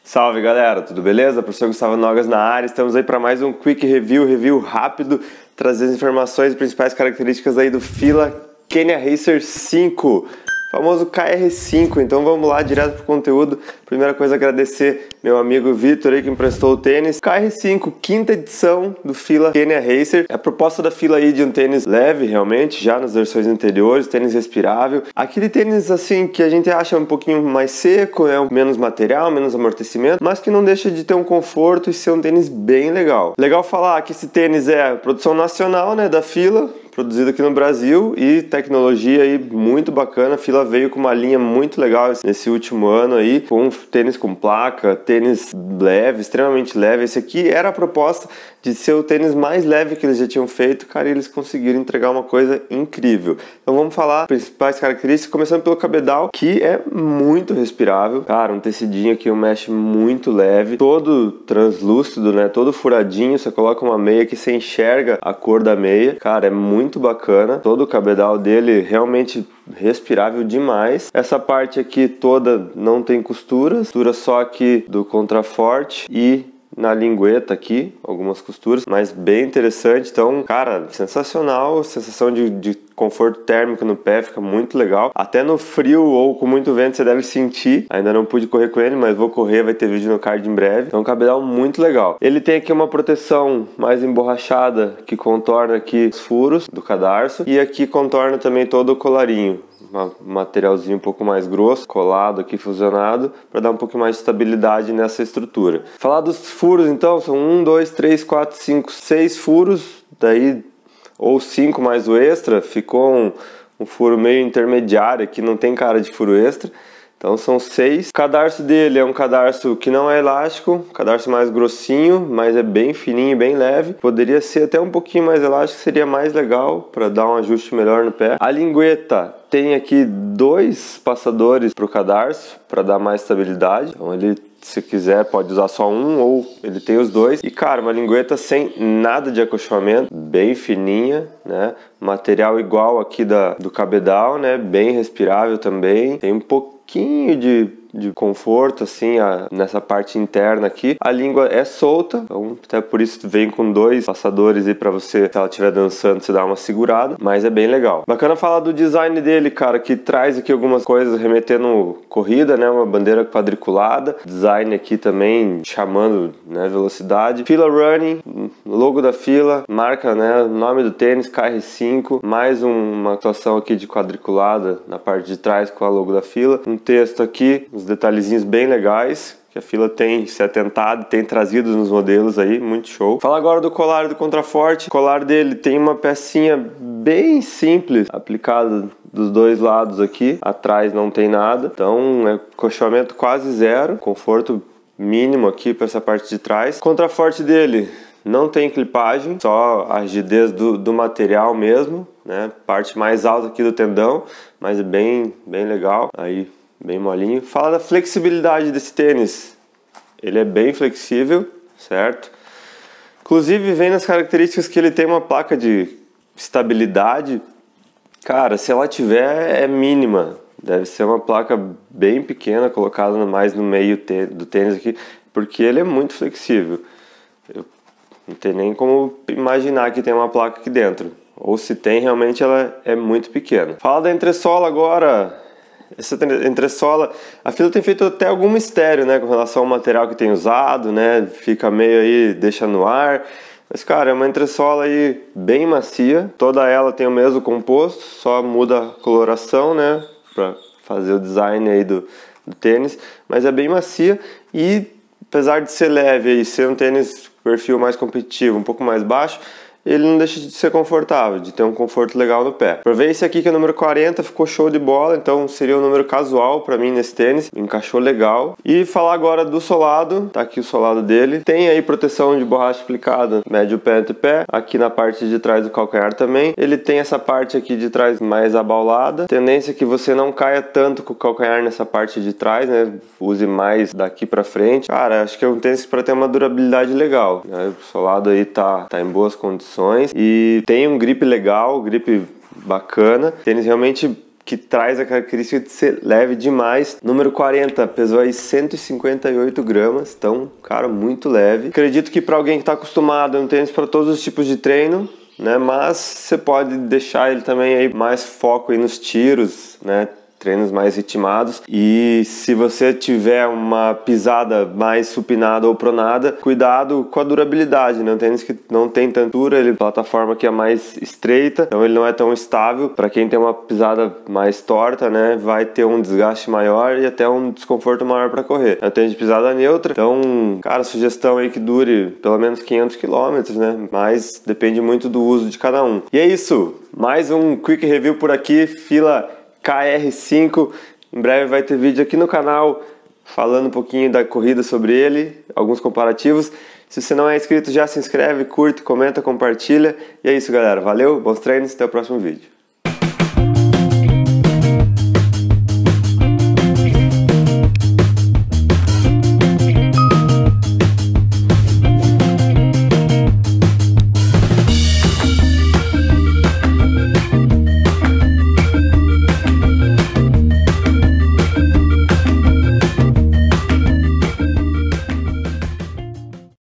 Salve galera, tudo beleza? Professor Gustavo Nogas na área, estamos aí para mais um Quick Review rápido, trazer as informações e principais características aí do Fila Kenya Racer 5, famoso KR5. Então vamos lá, direto pro conteúdo. Primeira coisa, agradecer meu amigo Vitor aí que me emprestou o tênis. KR5, quinta edição do Fila Kenya Racer. É a proposta da Fila aí de um tênis leve, realmente, já nas versões anteriores, tênis respirável. Aquele tênis assim que a gente acha um pouquinho mais seco, né? Menos material, menos amortecimento, mas que não deixa de ter um conforto e ser um tênis bem legal. Legal falar que esse tênis é produção nacional, né, da Fila, produzido aqui no Brasil, e tecnologia aí muito bacana. A Fila veio com uma linha muito legal nesse último ano aí, com tênis com placa, tênis leve, extremamente leve. Esse aqui era a proposta de ser o tênis mais leve que eles já tinham feito, cara, e eles conseguiram entregar uma coisa incrível. Então vamos falar as principais características, começando pelo cabedal, que é muito respirável. Cara, um tecidinho aqui, um mesh muito leve, todo translúcido, né, todo furadinho. Você coloca uma meia que você enxerga a cor da meia. Cara, é muito bacana. Todo o cabedal dele realmente respirável demais. Essa parte aqui toda não tem costuras só aqui do contraforte e na lingueta aqui, algumas costuras, mas bem interessante. Então, cara, sensacional, sensação de conforto térmico no pé, fica muito legal. Até no frio ou com muito vento você deve sentir. Ainda não pude correr com ele, mas vou correr, vai ter vídeo no card em breve. Então, um cabedal muito legal. Ele tem aqui uma proteção mais emborrachada que contorna aqui os furos do cadarço e aqui contorna também todo o colarinho. Um materialzinho um pouco mais grosso, colado aqui, fusionado, para dar um pouco mais de estabilidade nessa estrutura. Falar dos furos então, são 1, 2, 3, 4, 5, 6 furos, daí ou 5 mais o extra, ficou um furo meio intermediário aqui, não tem cara de furo extra. Então são 6. O cadarço dele é um cadarço que não é elástico, cadarço mais grossinho, mas é bem fininho, bem leve. Poderia ser até um pouquinho mais elástico, seria mais legal para dar um ajuste melhor no pé. A lingueta tem aqui 2 passadores para o cadarço, para dar mais estabilidade. Então ele, se quiser, pode usar só um ou ele tem os 2. E cara, uma lingueta sem nada de acolchoamento, bem fininha, né? Material igual aqui do cabedal, né? Bem respirável também. Tem um pouquinho de conforto assim nessa parte interna aqui. A língua é solta, então até por isso vem com 2 passadores aí para você, se ela estiver dançando, você dá uma segurada, mas é bem legal. Bacana falar do design dele, cara, que traz aqui algumas coisas remetendo corrida, né, uma bandeira quadriculada, design aqui também chamando, né, velocidade. Fila Running, logo da Fila, marca, né, nome do tênis, KR5, mais uma atuação aqui de quadriculada na parte de trás com a logo da Fila, um texto aqui, uns detalhezinhos bem legais que a Fila tem se atentado, tem trazido nos modelos aí, muito show. Fala agora do colar e do contraforte. O colar dele tem uma pecinha bem simples aplicada dos 2 lados aqui, atrás não tem nada, então é acolchoamento quase zero, conforto mínimo aqui para essa parte de trás. O contraforte dele não tem clipagem, só a rigidez do material mesmo, né? Parte mais alta aqui do tendão, mas é bem legal, aí bem molinho. Fala da flexibilidade desse tênis. Ele é bem flexível, certo? Inclusive vem nas características que ele tem uma placa de estabilidade. Cara, se ela tiver, é mínima. Deve ser uma placa bem pequena, colocada mais no meio do tênis aqui, porque ele é muito flexível. Eu não tenho nem como imaginar que tem uma placa aqui dentro. Ou se tem, realmente ela é muito pequena. Fala da entressola agora. Essa entressola, a Fila tem feito até algum mistério, né, com relação ao material que tem usado, né, fica meio aí, deixa no ar, mas cara, é uma entressola aí bem macia, toda ela tem o mesmo composto, só muda a coloração, né, para fazer o design aí do tênis, mas é bem macia e apesar de ser leve e ser um tênis perfil mais competitivo, um pouco mais baixo, ele não deixa de ser confortável, de ter um conforto legal no pé. Provei esse aqui que é o número 40, ficou show de bola, então seria um número casual para mim nesse tênis, encaixou legal. E falar agora do solado, tá aqui o solado dele, tem aí proteção de borracha aplicada, médio pé entre pé, aqui na parte de trás do calcanhar também. Ele tem essa parte aqui de trás mais abaulada, tendência que você não caia tanto com o calcanhar nessa parte de trás, né, use mais daqui para frente. Cara, acho que é um tênis para ter uma durabilidade legal, né? O solado aí tá em boas condições e tem um grip legal, grip bacana, tênis realmente que traz a característica de ser leve demais. Número 40, pesou aí 158 gramas, então, cara, muito leve. Acredito que para alguém que está acostumado, é um tênis para todos os tipos de treino, né? Mas você pode deixar ele também aí mais foco aí nos tiros, né? Treinos mais ritmados. E se você tiver uma pisada mais supinada ou pronada, cuidado com a durabilidade, né? Um tênis que não tem tantura, ele plataforma que é mais estreita, então ele não é tão estável. Para quem tem uma pisada mais torta, né, vai ter um desgaste maior e até um desconforto maior para correr. É um tênis de pisada neutra, então, cara, sugestão aí que dure pelo menos 500 km, né? Mas depende muito do uso de cada um. E é isso, mais um Quick Review por aqui, Fila KR5, em breve vai ter vídeo aqui no canal falando um pouquinho da corrida sobre ele, alguns comparativos. Se você não é inscrito, já se inscreve, curte, comenta, compartilha. E é isso, galera. Valeu, bons treinos, até o próximo vídeo.